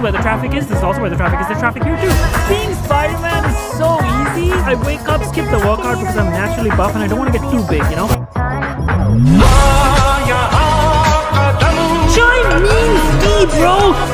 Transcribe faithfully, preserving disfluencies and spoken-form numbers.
where the traffic is. This is also where the traffic is. There's traffic here too. Being Spider-Man is so easy. I wake up, skip the workout because I'm naturally buff and I don't want to get too big, you know? Join me, speed, bro!